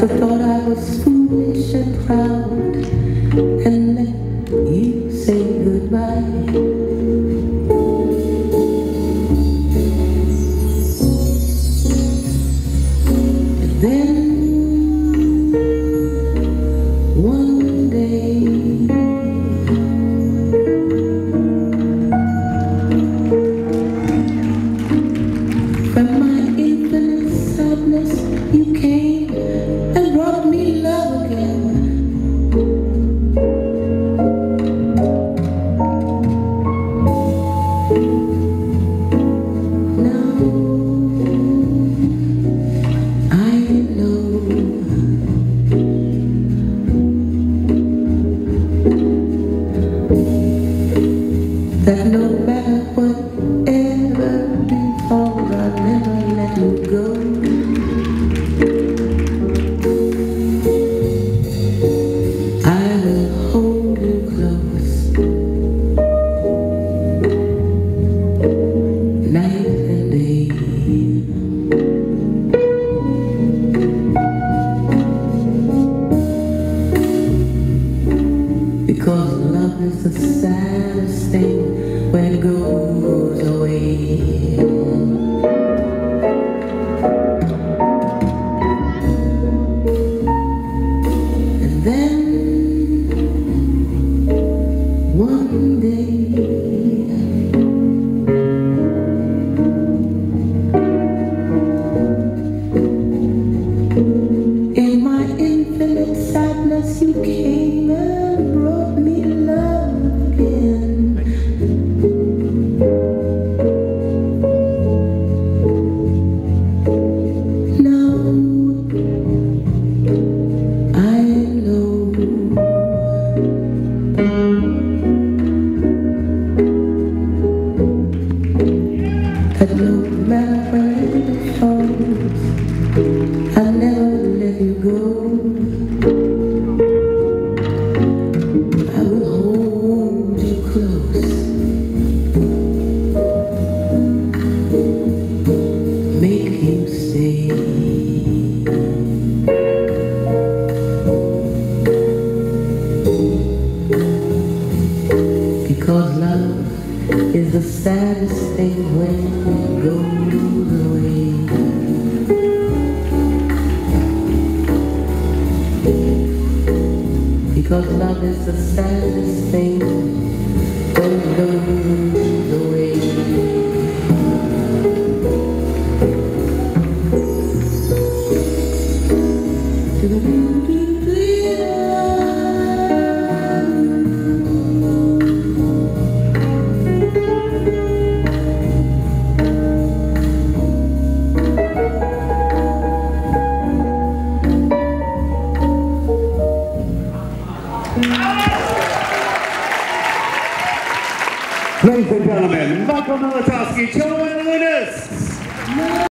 I thought I was foolish and proud and let you say goodbye. Then one day from my infinite sadness you came and brought me love again. That no matter whatever befalls, I'll never let you go. I will hold you close, night and day. Because love is the saddest thing when it goes away. And then one day in my infinite sadness you came and brought me love again. Now I know that no matter where it falls, I'll never let you go. I will hold you close, make you stay. Because love is the saddest thing when it goes away. Because love is the saddest thing when it goes away. Ladies and gentlemen, Michael Milutowski, Joanne Lunas.